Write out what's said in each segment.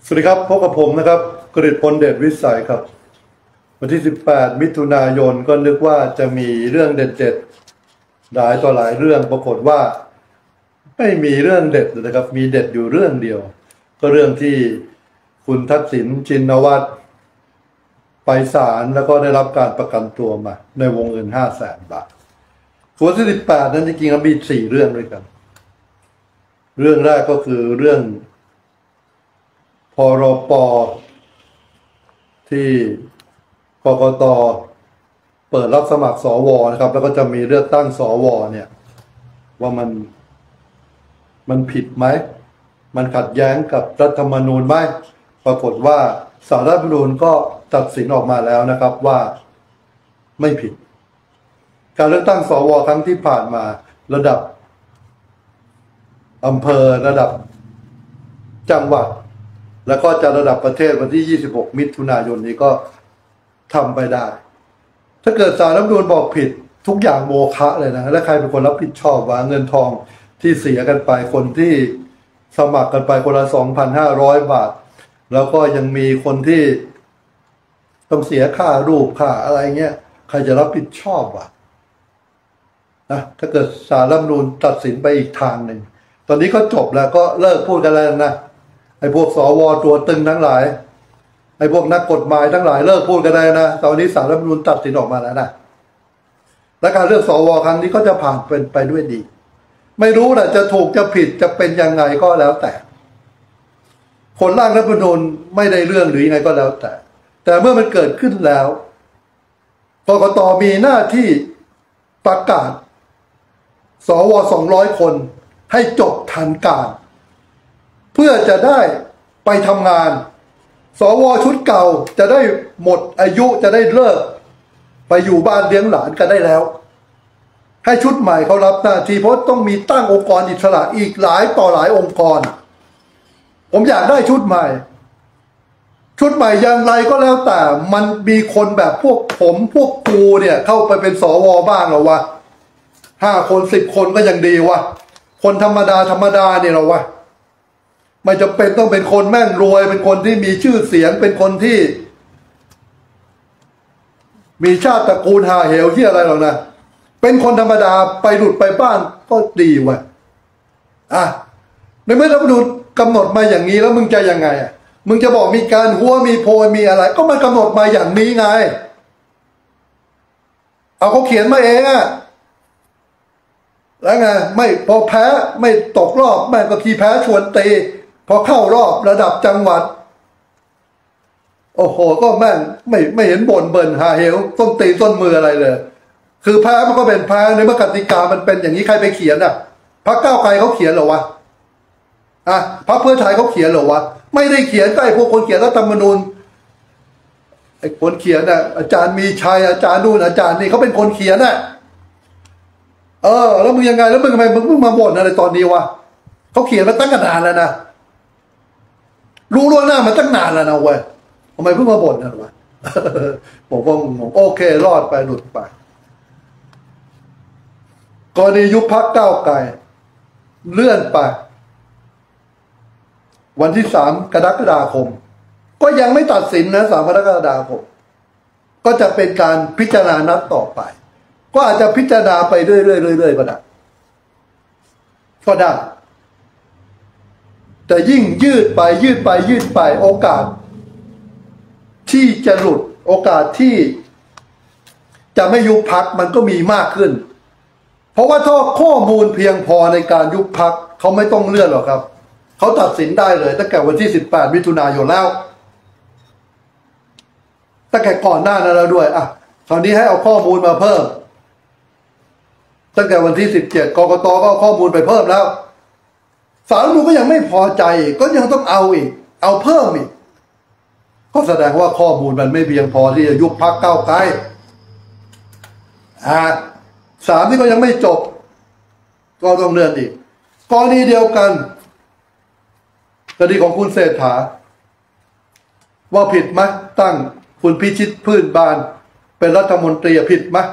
สวัสดีครับพบกับผมนะครับกฤษพลเดชวิสัยครับวันที่18มิถุนายนก็นึกว่าจะมีเรื่องเด็ดๆหลายต่อหลายเรื่องปรากฏว่าไม่มีเรื่องเด็ดนะครับมีเด็ดอยู่เรื่องเดียวก็เรื่องที่คุณทักษิณชินวัตรไปศาลแล้วก็ได้รับการประกันตัวมาในวงเงิน500,000 บาทส่วนที่18นั้นจริงๆมี4เรื่องด้วยกันเรื่องแรกก็คือเรื่องพรป.ที่กกต.เปิดรับสมัครสว.นะครับแล้วก็จะมีเลือกตั้งสว.เนี่ยว่ามันผิดไหมมันขัดแย้งกับรัฐธรรมนูญไหมปรากฏว่าศาลรัฐธรรมนูญก็ตัดสินออกมาแล้วนะครับว่าไม่ผิดการเลือกตั้งสว.ครั้งที่ผ่านมาระดับอำเภอระดับจังหวัดแล้วก็จะระดับประเทศวันที่26มิถุนายนนี้ก็ทำไปได้ถ้าเกิดศาลรัฐธรรมนูญบอกผิดทุกอย่างโมฆะเลยนะและใครเป็นคนรับผิดชอบว่าเงินทองที่เสียกันไปคนที่สมัครกันไปคนละ 2,500 บาทแล้วก็ยังมีคนที่ต้องเสียค่ารูปค่าอะไรเงี้ยใครจะรับผิดชอบวะนะถ้าเกิดศาลรัฐธรรมนูญตัดสินไปอีกทางหนึ่งตอนนี้ก็จบแล้วก็เลิกพูดกันแล้วนะไอ้พวกสว.ตัวตึงทั้งหลายไอ้พวกนักกฎหมายทั้งหลายเลิกพูดกันได้นะตอนนี้ศาลรัฐธรรมนูญตัดสินออกมาแล้วนะและการเลือกสว.ครั้งนี้ก็จะผ่านเป็นไปด้วยดีไม่รู้นะจะถูกจะผิดจะเป็นยังไงก็แล้วแต่คนร่างรัฐธรรมนูญไม่ได้เรื่องหรือยังไงก็แล้วแต่เมื่อมันเกิดขึ้นแล้วกกต.มีหน้าที่ประกาศสว200 คนให้จบทันการเพื่อจะได้ไปทำงานสวชุดเก่าจะได้หมดอายุจะได้เลิกไปอยู่บ้านเลี้ยงหลานกันได้แล้วให้ชุดใหม่เขารับหน้าที่เพราะต้องมีตั้งองค์กรอิสระอีกหลายต่อหลายองค์กรผมอยากได้ชุดใหม่อย่างไรก็แล้วแต่มันมีคนแบบพวกผมพวกครูเนี่ยเข้าไปเป็นสวบ้างหรอวะ5 คน10 คนก็ยังดีวะคนธรรมดาเนี่ยหรอวะไม่จำเป็นต้องเป็นคนแม่งรวยเป็นคนที่มีชื่อเสียงเป็นคนที่มีชาติตระกูลหาเหวที่อะไรหรอกนะเป็นคนธรรมดาไปหลุดไปบ้านก็ดีวะในเมื่อรัฐธรรมนูญกำหนดมาอย่างนี้แล้วมึงจะยังไงมึงจะบอกมีการหัวมีโพยมีอะไรก็มันกำหนดมาอย่างนี้ไงเอาเขาเขียนมาเองแล้วไงไม่พอแพ้ไม่ตกรอบแม่งก็ขี้แพ้ชวนตีพอเข้ารอบระดับจังหวัดโอ้โหก็แม่งไม่เห็นบ่นเบิ่นหาเหวต้นตีต้นมืออะไรเลยคือแพ้มันก็เป็นแพ้ในเมื่อกติกามันเป็นอย่างนี้ใครไปเขียนพรรคก้าวไกลเขาเขียนเหรอวะพรรคเพื่อไทยเขาเขียนเหรอวะไม่ได้เขียนก็ไอ้พวกคนเขียนรัฐธรรมนูญไอ้คนเขียนอาจารย์มีชัยอาจารย์นู่นอาจารย์นี่เขาเป็นคนเขียนแล้วมึงยังไงแล้วมึงทำไมมึงเพิ่งมาบ่นอะไรตอนนี้วะเขาเขียนมาตั้งนานแล้วนะรู้ล่วงหน้ามาตั้งนานแล้วนะเว้ยทำไมเพิ่งมาบ่นนะวะผมก็โอเครอดไปหลุดไปกรณียุบพรรคก้าวไกลเลื่อนไปวันที่3 กรกฎาคมก็ยังไม่ตัดสินนะ3 กรกฎาคมก็จะเป็นการพิจารณานัดต่อไปก็อาจจะพิจารณาไปเรื่อยๆก็ได้แต่ยิ่งยืดไปโอกาสที่จะหลุดโอกาสที่จะไม่ยุบพรรคมันก็มีมากขึ้นเพราะว่าถ้าข้อมูลเพียงพอในการยุบพรรคเขาไม่ต้องเลื่อนหรอกครับเขาตัดสินได้เลยตั้งแต่วันที่18มิถุนายนแล้วตั้งแต่ก่อนหน้านั้นแล้วด้วยคราวนี้ให้เอาข้อมูลมาเพิ่มตั้งแต่วันที่17กกตก็เอาข้อมูลไปเพิ่มแล้วศาลรัฐธรรมนูญก็ยังไม่พอใจก็ยังต้องเอาอีกเอาเพิ่มอีกก็แสดงว่าข้อมูลมันไม่เพียงพอที่จะยุบพรรคก้าวไกล3นี่ก็ยังไม่จบก็ต้องเลื่อนอีกกรณีเดียวกันคดีของคุณเศรษฐาว่าผิดไหมตั้งคุณพิชิตพืชบานเป็นรัฐมนตรีผิดไหม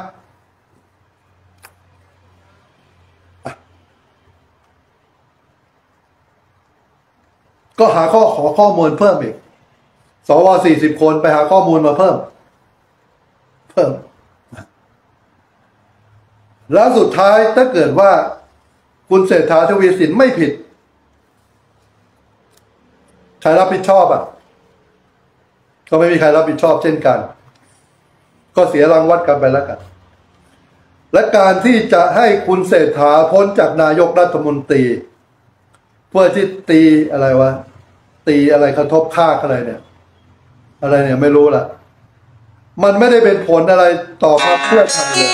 ก็ขอข้อมูลเพิ่มอีกสว40 คนไปหาข้อมูลมาเพิ่มแล้วสุดท้ายถ้าเกิดว่าคุณเศรษฐาทวีสินไม่ผิดใครรับผิดชอบอ่ะก็ไม่มีใครรับผิดชอบเช่นกันก็เสียรางวัลกันไปแล้วกันและการที่จะให้คุณเศรษฐาพ้นจากนายกรัฐมนตรีเพื่อที่ตีอะไรวะตีอะไรกระทบค่าอะไรเนี่ยไม่รู้ละมันไม่ได้เป็นผลอะไรต่อพรรคเพื่อไทยเลย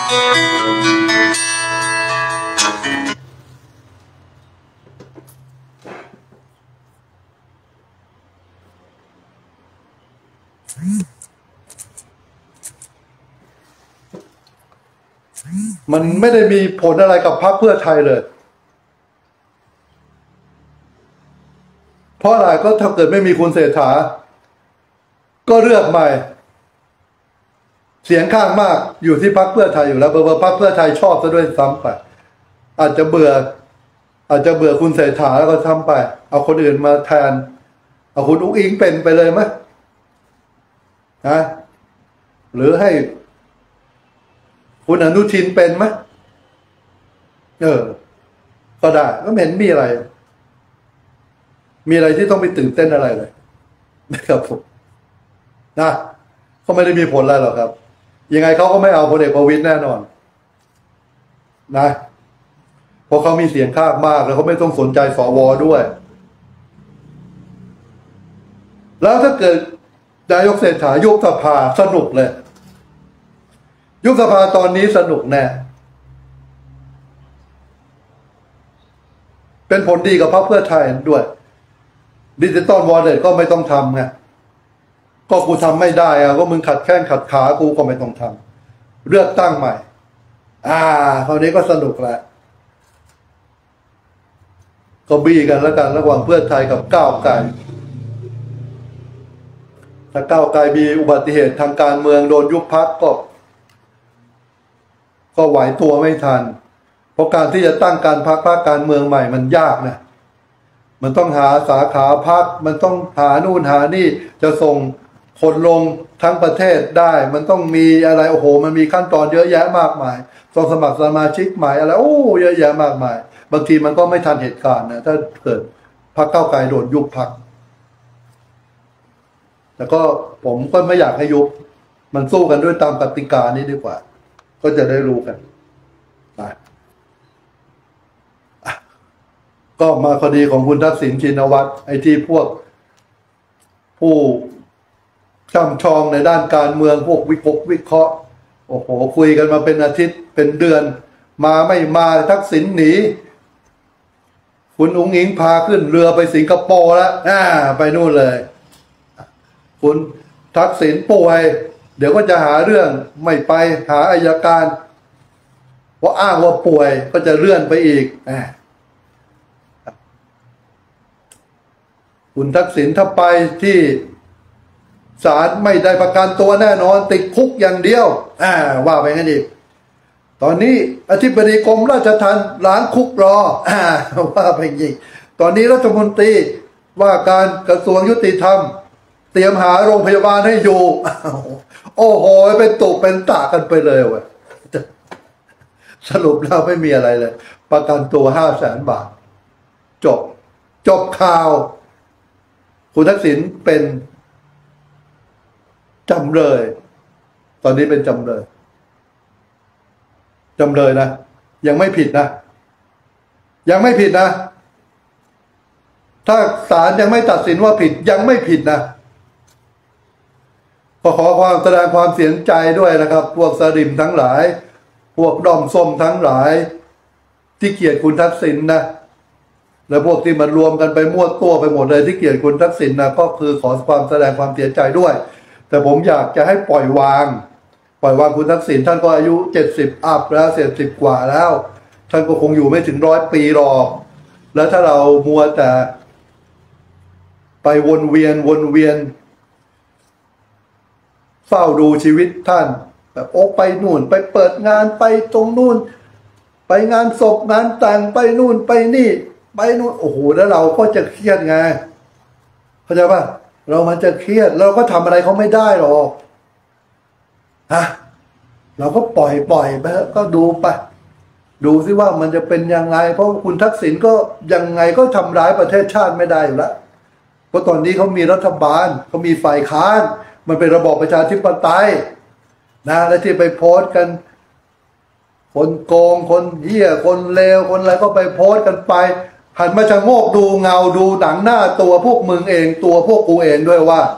มันไม่ได้มีผลอะไรกับพรรคเพื่อไทยเลยเพราะอะไรก็ถ้าเกิดไม่มีคุณเศรษฐาก็เลือกใหม่เสียงข้างมากอยู่ที่พรรคเพื่อไทยอยู่แล้วเบอร์พรรคเพื่อไทยชอบซะด้วยซ้ำไปอาจจะเบื่อคุณเศรษฐาแล้วก็ทำไปเอาคนอื่นมาแทนเอาคุณอุ๊งอิงเป็นไปเลยไหมนะหรือให้คุณอนุทินเป็นไหมก็ได้ก็ไม่เห็นมีอะไรที่ต้องไปตื่นเต้นอะไรเลยนะครับผมนะเขาไม่ได้มีผลอะไรหรอกครับยังไงเขาก็ไม่เอาพลเอกประวิตรแน่นอนนะเพราะเขามีเสียงข้างมากแล้วเขาไม่ต้องสนใจสวด้วยแล้วถ้าเกิดนายกเศรษฐายุบสภาสนุกเลยยุบสภาตอนนี้สนุกแน่เป็นผลดีกับพรรคเพื่อไทยด้วยดิจิตอลวอลเล็ตก็ไม่ต้องทำไงก็กูทำไม่ได้อะก็มึงขัดแข้งขัดขากูก็ไม่ต้องทำเลือกตั้งใหม่คราวนี้ก็สนุกแหละก็บี้กันแล้วกันระหว่างเพื่อไทยกับก้าวไกลถ้าก้าวไกลมีอุบัติเหตุทางการเมืองโดนยุบพรรคก็ไหวตัวไม่ทันเพราะการที่จะตั้งการพรรคการเมืองใหม่มันยากนะมันต้องหาสาขาพรรคมันต้องหานู่นหานี่จะส่งคนลงทั้งประเทศได้มันต้องมีอะไรโอ้โหมันมีขั้นตอนเยอะแยะมากมายต้องสมัครสมาชิกใหม่อะไรเยอะแยะมากมายบางทีมันก็ไม่ทันเหตุการณ์นะถ้าเกิดพรรคก้าวไกลโดนยุบพรรคแต่ก็ผมก็ไม่อยากให้ยุบมันสู้กันด้วยตามกติกานี้ดีกว่าก็จะได้รู้กันก็มาคดีของคุณทักษิณชินวัตรไอ้ที่พวกผู้ช่ำชองในด้านการเมืองพวกวิเคราะห์โอ้โหคุยกันมาเป็นอาทิตย์เป็นเดือนมาไม่มาทักษิณหนีคุณอุ๊งอิงพาขึ้นเรือไปสิงคโปร์แล้วไปนู่นเลยคุณทักษิณป่วยเดี๋ยวก็จะหาเรื่องไม่ไปหาอัยการเพราะอ้างว่าป่วยก็จะเลื่อนไปอีกคุณทักษิณถ้าไปที่ศาลไม่ได้ประกันตัวแน่นอนติดคุกอย่างเดียวว่าไปงั้นอีกตอนนี้อธิบดีกรมราชทัณฑ์ล้างคุกรอว่าไปอย่างตอนนี้รัฐมนตรีว่าการกระทรวงยุติธรรมเตรียมหาโรงพยาบาลให้อยู่โอ้โหเป็นตุเป็นตะกันไปเลยว่ะสรุปแล้วไม่มีอะไรเลยประกันตัว500,000 บาทจบข่าวคุณทักษิณเป็นจำเลยตอนนี้เป็นจำเลยนะยังไม่ผิดนะถ้าศาลยังไม่ตัดสินว่าผิดยังไม่ผิดนะก็ขอความแสดงความเสียใจด้วยนะครับพวกสลิมทั้งหลายพวกด้อมส้มทั้งหลายที่เกลียดคุณทักษิณนะและพวกที่มันรวมกันไปมั่วตัวไปหมดเลยที่เกลียดคุณทักษิณนะก็คือขอความแสดงความเสียใจด้วยแต่ผมอยากจะให้ปล่อยวางคุณทักษิณท่านก็อายุ70อัพแล้ว70กว่าแล้วท่านก็คงอยู่ไม่ถึง100 ปีหรอกแล้วถ้าเรามัวแต่ไปวนเวียนเฝ้าดูชีวิตท่านแบบไปนู่นไปเปิดงานไปตรงนู่นไปงานศพงานแต่งไปนู่นไปนี่ไปนู่นโอ้โหแล้วเราก็จะเครียดไงเข้าใจป่ะเรามันจะเครียดเราก็ทำอะไรเขาไม่ได้หรอกฮะเราก็ปล่อยไปก็ดูไปดูซิว่ามันจะเป็นยังไงเพราะคุณทักษิณก็ยังไงก็ทำร้ายประเทศชาติไม่ได้อยู่แล้วเพราะตอนนี้เขามีรัฐบาลเขามีฝ่ายค้านมันเป็นระบอบประชาธิปไตยนะและที่ไปโพสต์กันคนโกงคนเหี้ยคนเลวคนอะไรก็ไปโพสต์กันไปหันมาชะโงกดูเงาดูหนังหน้าตัวพวกมึงเองตัวพวกกูเองด้วยว่า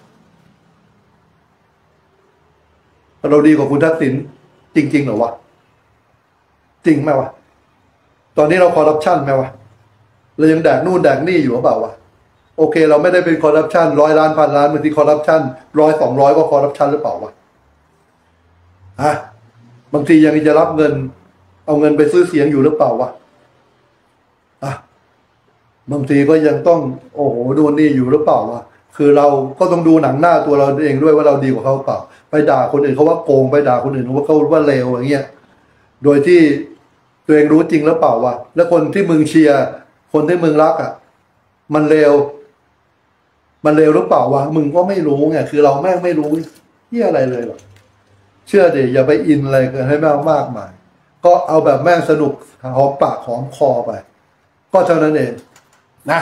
เราดีกว่าคุณทักษิณจริงๆเหรอวะจริงไหมวะตอนนี้เราคอร์รัปชันไหมวะเรายังแดกนู่นแดกนี่อยู่หรือเปล่าวะโอเคเราไม่ได้เป็นคอร์รัปชัน100 ล้าน1,000 ล้านบางทีคอร์รัปชัน100 200ก็คอร์รัปชันหรือเปล่าวะฮะบางทียังจะรับเงินเอาเงินไปซื้อเสียงอยู่หรือเปล่าวะอ่ะบางทีก็ยังต้องโอ้โหดูนี่อยู่หรือเปล่าวะคือเราก็ต้องดูหนังหน้าตัวเราเองด้วยว่าเราดีกว่าเขาเปล่าไปด่าคนอื่นเขาว่าโกงไปด่าคนอื่นว่าเขาว่าเลวอย่างเงี้ยโดยที่ตัวเองรู้จริงหรือเปล่าวะแล้วคนที่มึงเชียร์คนที่มึงรักอ่ะมันเลวหรือเปล่าวะมึงก็ไม่รู้ไงคือเราแม่งไม่รู้ที่อะไรเลยหรอกเชื่อดิอย่าไปอินอะไรกันให้มากมายก็เอาแบบแม่งสนุกหอมปากหอมคอไปก็เท่านั้นเองนะ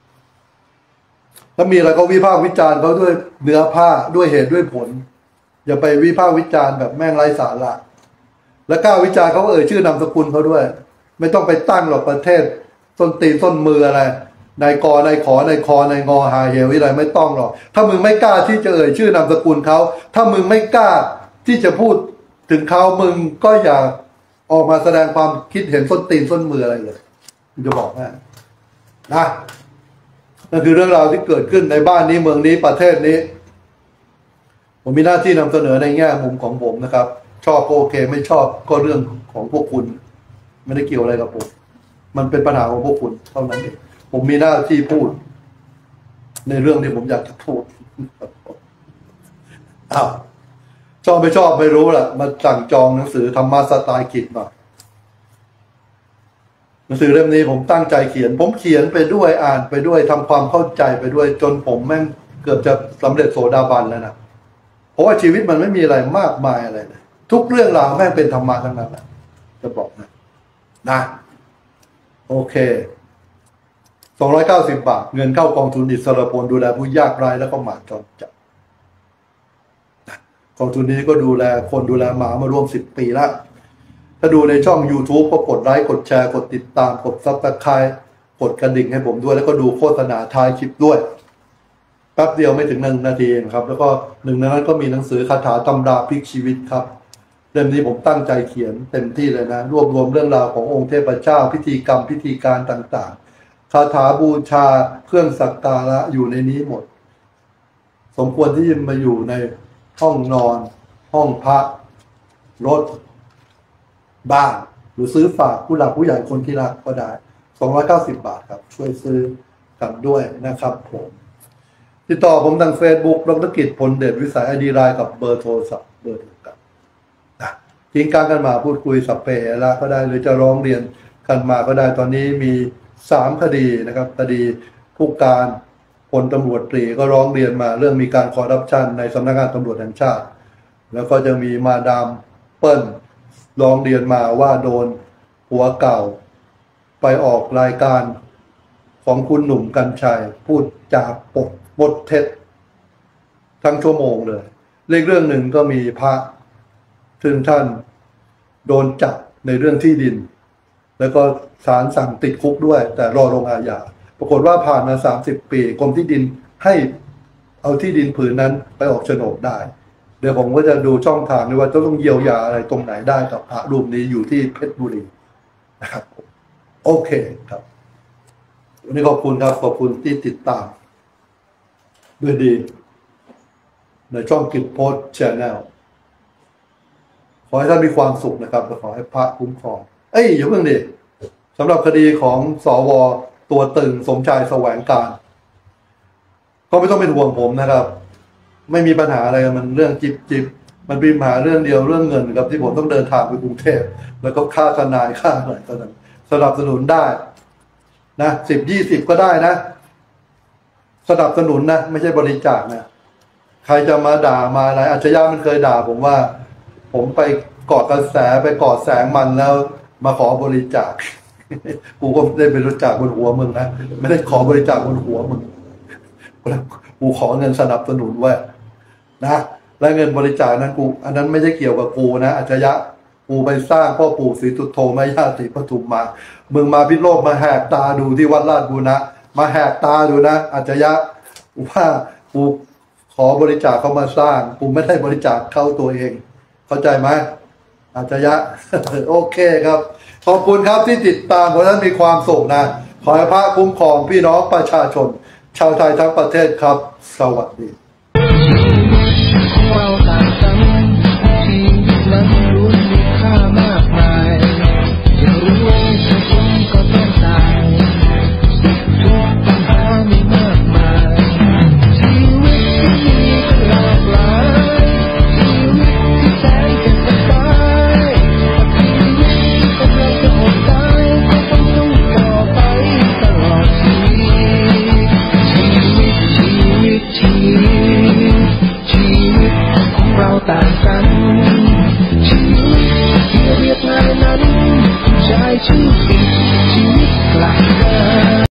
ถ้ามีอะไรก็วิพากษ์วิจารณ์เขาด้วยเนื้อผ้าด้วยเหตุด้วยผลอย่าไปวิพากษ์วิจารณ์แบบแม่งไร้สาระแล้วกล้าวิจารณ์เขาก็ชื่อนามสกุลเขาด้วยไม่ต้องไปตั้งหรอกประเทศต้นตีนต้นมืออะไรนายกนายขอนายคอนายงอหาเหวอะไรไม่ต้องหรอกถ้ามึงไม่กล้าที่จะชื่อนามสกุลเขาถ้ามึงไม่กล้าที่จะพูดถึงเขามึงก็อย่าออกมาแสดงความคิดเห็นต้นตีนต้นมืออะไรเลยผมจะบอกนะนั่นคือเรื่องราวที่เกิดขึ้นในบ้านนี้เมืองนี้ประเทศนี้ผมมีหน้าที่นำเสนอในแง่มุมของผมนะครับชอบก็โอเคไม่ชอบก็เรื่องของพวกคุณไม่ได้เกี่ยวอะไรกับผมมันเป็นปัญหาของพวกคุณเท่านั้นเองผมมีหน้าที่พูดในเรื่องที่ผมอยากจะพูดอ้าวชอบไม่ชอบไม่รู้แหละมาสั่งจองหนังสือธรรมะสไตล์คิดมาหนังสือเล่มนี้ผมตั้งใจเขียนผมเขียนไปด้วยอ่านไปด้วยทำความเข้าใจไปด้วยจนผมแม่งเกือบจะสำเร็จโสดาบันแล้วนะเพราะว่าชีวิตมันไม่มีอะไรมากมายอะไรเลยทุกเรื่องราวแม่งเป็นธรรมะทั้งนั้นแหละจะบอกนะโอเค290 บาทเงินเข้ากองทุนอิสรพลดูแลผู้ยากไร้แล้วก็หมาจรจัดกองทุนนี้ก็ดูแลคนดูแลหมามาร่วม10 ปีแล้วถ้าดูในช่อง YouTube ก็กดไลค์กดแชร์กดติดตามกด Subscribe กดกระดิ่งให้ผมด้วยแล้วก็ดูโฆษณาท้ายคลิปด้วยแป๊บเดียวไม่ถึง1 นาทีนะครับแล้วก็หนึ่งในนั้นก็มีหนังสือคาถาตำราพลิกชีวิตครับเล่มนี้ผมตั้งใจเขียนเต็มที่เลยนะรวบรวมเรื่องราวขององค์เทพเจ้าพิธีกรรมพิธีการต่างๆคาถาบูชาเครื่องสักการะอยู่ในนี้หมดสมควรที่จะมาอยู่ในห้องนอนห้องพักรถบ้านหรือซื้อฝากผู้หลักผู้ใหญ่คนที่รักก็ได้290 บาทครับช่วยซื้อกันด้วยนะครับผมติดต่อผมทาง Facebook ดร.กิจพลเดชวิสัย ID ไลน์กับเบอร์โทรศัพท์เบอร์เดียวกันนะทิ้งกันมาพูดคุยสัพเพละก็ได้หรือจะร้องเรียนกันมาก็ได้ตอนนี้มี3 คดีนะครับคดีผู้การพลตำรวจตรีก็ร้องเรียนมาเรื่องมีการคอร์รัปชันในสำนักงานตำรวจแห่งชาติแล้วก็จะมีมาดามเปิ้ลร้องเรียนมาว่าโดนผัวเก่าไปออกรายการของคุณหนุ่มกรรชัยพูดจาบทเท็จทั้งชั่วโมงเลยเรื่องหนึ่งก็มีพระซึ่งท่านโดนจับในเรื่องที่ดินแล้วก็ศาลสั่งติดคุกด้วยแต่รอลงอาญาปรากฏว่าผ่านมา30 ปีกรมที่ดินให้เอาที่ดินผืนนั้นไปออกโฉนดได้เดี๋ยวผมก็จะดูช่องทางด้วยว่าจะต้องเยียวยาอะไรตรงไหนได้กับพระรูปนี้อยู่ที่เพชรบุรีนะครับโอเคครับวันนี้ขอบคุณครับขอบคุณที่ติดตามด้วยดีในช่องกิจโพสต์แชนแนลขอให้ท่านมีความสุขนะครับและขอให้พระคุ้มครองอย่าเพิ่งดิสำหรับคดีของสวตัวตึงสมชายแสวงการก็ไม่ต้องเป็นห่วงผมนะครับไม่มีปัญหาอะไรมันเรื่องจิบมันมีปัญหาเรื่องเดียวเรื่องเงินครับที่ผมต้องเดินทางไปกรุงเทพแล้วก็ค่าทนายค่าอะไรก็สนับสนุนได้นะ10-20ก็ได้นะสนับสนุนนะไม่ใช่บริจาคนะใครจะมาด่ามาอะไรอาชญามันเคยด่าผมว่า ผมไปเกาะกระแสไปเกาะแสงมันแล้วมาขอบริจาค กูก็ไม่ได้บริจาคบนหัวมึงนะไม่ได้ขอบริจาคบนหัวมึงกูขอเงินสนับสนุนไว้นะและเงินบริจาคนั้นกูอันนั้นไม่ใช่เกี่ยวกับกูนะอาชญะกูไปสร้างพ่อปู่ศรีสุโธแม่ย่าศรีปทุมมามึงมาพิษโลกมาแหกตาดูที่วัดราชบูรณะมาแหกตาดูนะอาชญะว่ากูขอบริจาคเขามาสร้างกูไม่ได้บริจาคเข้าตัวเองเข้าใจไหมอาชญะ โอเคครับขอบคุณครับที่ติดตามเพราะฉะนั้นมีความสุขนะขอให้พระคุ้มครองพี่น้องประชาชนชาวไทยทั้งประเทศครับสวัสดี